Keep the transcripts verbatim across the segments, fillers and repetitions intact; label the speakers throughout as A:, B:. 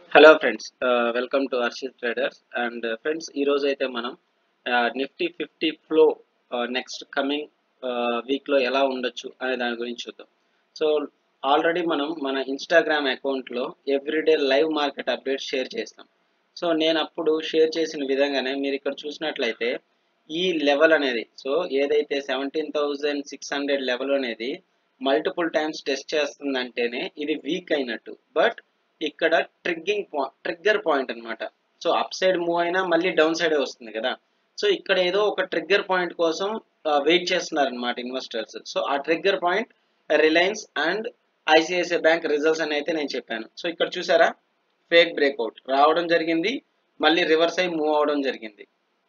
A: Hello friends, uh, welcome to Arshit Traders and uh, friends ఈ రోజు అయితే మనం Nifty fifty flow next coming week లో ఎలా ఉండొచ్చు అనే దాని గురించి చూద్దాం. సో ఆల్రెడీ మనం మన ఇన్స్టాగ్రామ్ అకౌంట్ లో everyday live market update share చేస్తాం. సో నేను అప్పుడు షేర్ చేసిన విధంగానే మీరు ఇక్కడ చూసినట్లయితే ఈ లెవెల్ అనేది సో ఏదైతే seventeen thousand six hundred level అనేది మల్టిపుల్ టైమ్స్ టెస్ట్ చేస్తుందంటేనే ఇది వీక్ అయినట్టు. బట్ ఇక్కడ ట్రిగ్గింగ్ పాయింట్ ట్రిగ్గర్ పాయింట్ అనమాట. సో అప్ సైడ్ మూవ్ అయినా మళ్ళీ డౌన్ సైడే వస్తుంది కదా. సో ఇక్కడ ఏదో ఒక ట్రిగ్గర్ పాయింట్ కోసం వెయిట్ చేస్తున్నారు అనమాట ఇన్వెస్టర్స్. సో ఆ trigger point Reliance and ICICI bank results అని అయితే నేను చెప్పాను. సో ఇక్కడ చూసారా, ఫేక్ బ్రేక్అవుట్ రావడం జరిగింది, మళ్ళీ రివర్స్ అయి మూవ్ అవడం జరిగింది.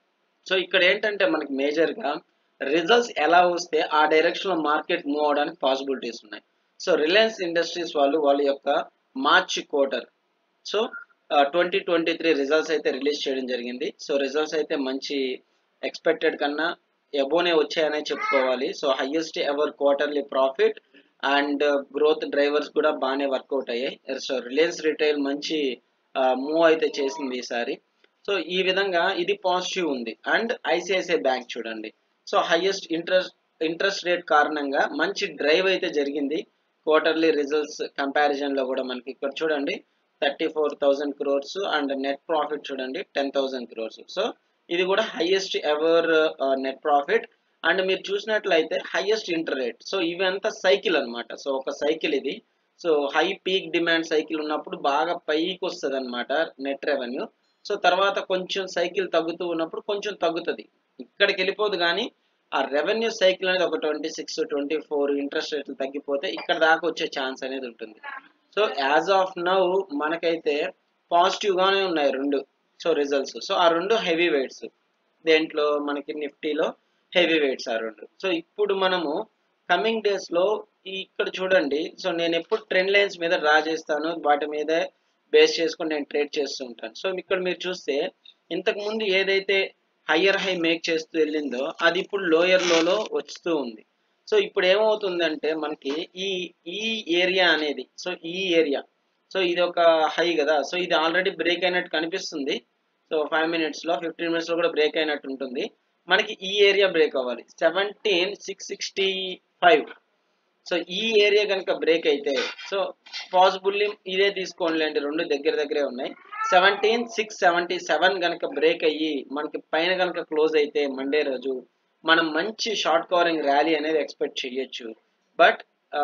A: సో ఇక్కడ ఏంటంటే మనకి మేజర్గా రిజల్ట్స్ ఎలా వస్తే ఆ డైరెక్షన్ లో మార్కెట్ మూవ్ అవడానికి పాసిబిలిటీస్ ఉన్నాయి. సో రిలయన్స్ ఇండస్ట్రీస్ వాళ్ళు వాళ్ళ యొక్క March quarter so twenty twenty three results అయితే రిలీజ్ చేయడం జరిగింది. సో రిజల్ట్స్ అయితే మంచి ఎక్స్పెక్టెడ్ కన్నా ఎబోనే వచ్చాయనే చెప్పుకోవాలి. So highest ever quarterly profit and growth drivers కూడా బాగానే వర్కౌట్ అయ్యాయి. సో రిలయన్స్ రిటైల్ మంచి మూవ్ అయితే చేసింది ఈసారి. సో ఈ విధంగా ఇది పాజిటివ్ ఉంది. అండ్ ఐసిఐసిఐ బ్యాంక్ చూడండి, so highest interest interest rate కారణంగా మంచి డ్రైవ్ అయితే జరిగింది. క్వార్టర్లీ రిజల్ట్స్ కంపారిజన్ లో కూడా మనకి ఇక్కడ చూడండి thirty four thousand crores and net profit చూడండి టెన్ థౌసండ్ క్రోర్స్. సో ఇది కూడా highest ever net profit. And మీరు చూసినట్లయితే హైయెస్ట్ ఇంటర్ రేట్. సో ఇవి అంతా సైకిల్ అనమాట. సో ఒక సైకిల్ ఇది. So high peak demand cycle ఉన్నప్పుడు బాగా పైకి వస్తుంది అనమాట నెట్ రెవెన్యూ. సో తర్వాత కొంచెం సైకిల్ తగ్గుతూ ఉన్నప్పుడు కొంచెం తగ్గుతుంది, ఇక్కడికి వెళ్ళిపోదు. కానీ ఆ రెవెన్యూ సైకిల్ అనేది ఒక twenty six twenty four interest రేట్లు తగ్గిపోతే ఇక్కడ దాకా వచ్చే ఛాన్స్ అనేది ఉంటుంది. సో యాజ్ ఆఫ్ నౌ మనకైతే పాజిటివ్ గానే ఉన్నాయి రెండు సో రిజల్ట్స్. సో ఆ రెండు హెవీ వెయిట్స్, దేంట్లో మనకి నిఫ్టీలో హెవీ వెయిట్స్ ఆ రెండు. సో ఇప్పుడు మనము కమింగ్ డేస్ లో ఇక్కడ చూడండి, సో నేను ఎప్పుడు ట్రెండ్ లైన్స్ మీద డ్రా చేస్తాను, వాటి మీద బేస్ చేసుకొని నేను ట్రేడ్ చేస్తూ ఉంటాను. సో ఇక్కడ మీరు చూస్తే ఇంతకు ముందు ఏదైతే హయ్యర్ హై మేక్ చేస్తూ వెళ్ళిందో అది ఇప్పుడు లోయర్ లోలో వస్తూ ఉంది. సో ఇప్పుడు ఏమవుతుందంటే మనకి ఈ ఈ ఏరియా అనేది సో ఈ ఏరియా సో ఇది ఒక హై కదా. సో ఇది ఆల్రెడీ బ్రేక్ అయినట్టు కనిపిస్తుంది. సో ఫైవ్ మినిట్స్ లో ఫిఫ్టీన్ మినిట్స్ లో కూడా బ్రేక్ అయినట్టు ఉంటుంది. మనకి ఈ ఏరియా బ్రేక్ అవ్వాలి seventeen six sixty five. So ఈ ఏరియా కనుక బ్రేక్ అయితే సో పాసిబుల్లీ ఇదే తీసుకోండి, రెండు దగ్గర దగ్గరే ఉన్నాయి. సెవెంటీన్ సిక్స్ సెవెంటీ సెవెన్ కనుక బ్రేక్ అయ్యి మనకి పైన కనుక క్లోజ్ అయితే మండే రోజు మనం మంచి షార్ట్ కవరింగ్ ర్యాలీ అనేది ఎక్స్పెక్ట్ చేయొచ్చు. బట్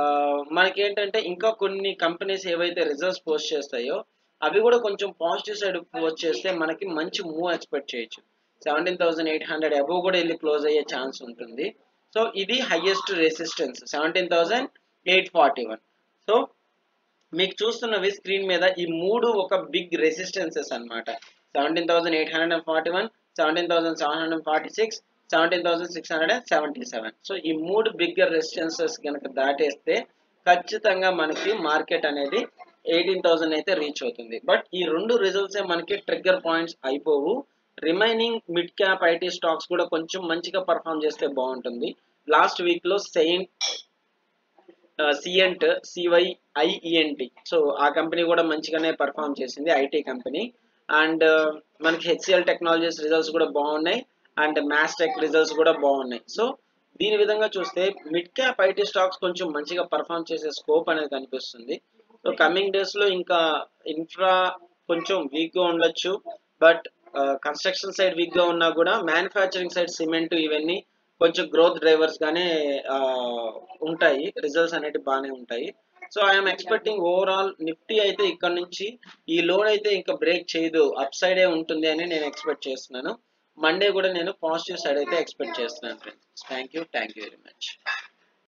A: మనకి ఏంటంటే ఇంకా కొన్ని కంపెనీస్ ఏవైతే రిజల్ట్స్ పోస్ట్ చేస్తాయో అవి కూడా కొంచెం పాజిటివ్ సైడ్ పోస్ట్ చేస్తే మనకి మంచి మూవ్ ఎక్స్పెక్ట్ చేయొచ్చు. Seventeen thousand eight hundred above కూడా వెళ్ళి క్లోజ్ అయ్యే ఛాన్స్ ఉంటుంది. సో ఇది highest resistance seventeen thousand eight forty one. So మీకు చూస్తున్నవి స్క్రీన్ మీద ఈ మూడు ఒక బిగ్ రెసిస్టెన్సెస్ అనమాట. Seventeen thousand eight hundred and forty one, seventeen thousand seven hundred forty six, seventeen thousand six hundred and seventy seven. So ఈ మూడు bigger resistances కనుక దాటేస్తే ఖచ్చితంగా మనకి మార్కెట్ అనేది ఎయిటీన్ థౌసండ్ అయితే రీచ్ అవుతుంది. బట్ ఈ రెండు రిజల్ట్సే మనకి ట్రిగ్గర్ పాయింట్స్ అయిపోవు. Remaining mid cap IT stocks కూడా కొంచెం మంచిగా పర్ఫామ్ చేస్తే బాగుంటుంది. లాస్ట్ వీక్ లో సెయింట్ సిఎంట్ సివైఐఈఎన్టీ సో ఆ కంపెనీ కూడా మంచిగానే పర్ఫామ్ చేసింది, ఐటీ కంపెనీ. అండ్ మనకి హెచ్సిఎల్ టెక్నాలజీస్ రిజల్ట్స్ కూడా బాగున్నాయి అండ్ మ్యాస్టెక్ రిజల్ట్స్ కూడా బాగున్నాయి. సో దీని విధంగా చూస్తే మిడ్ క్యాప్ ఐటీ స్టాక్స్ కొంచెం మంచిగా పర్ఫామ్ చేసే స్కోప్ అనేది కనిపిస్తుంది. సో కమింగ్ డేస్ లో ఇంకా ఇన్ఫ్రా కొంచెం వీక్ గా ఉండొచ్చు. బట్ కన్స్ట్రక్షన్ సైడ్ వీక్ గా ఉన్నా కూడా మ్యానుఫ్యాక్చరింగ్ సైడ్ సిమెంట్ ఇవన్నీ కొంచెం గ్రోత్ డ్రైవర్స్ గానే ఉంటాయి, రిజల్ట్స్ అనేవి బాగానే ఉంటాయి. So I'm expecting overall Nifty అయితే ఇక్కడ నుంచి ఈ లోడ్ అయితే ఇంకా బ్రేక్ చేయదు, అప్ సైడే ఉంటుంది అని నేను ఎక్స్పెక్ట్ చేస్తున్నాను. మండే కూడా నేను పాజిటివ్ సైడ్ అయితే ఎక్స్పెక్ట్ చేస్తున్నాను friends. Thank you thank you very much.